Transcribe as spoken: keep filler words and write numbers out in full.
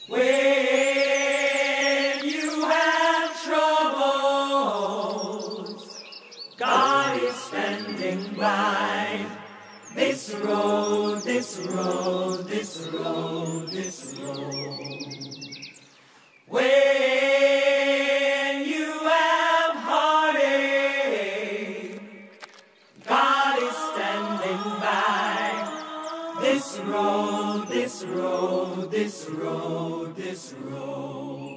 When you have troubles, God is standing by. This road, this road, this road, this road. When you have heartache, God is standing by. This road, this road, this road, this road.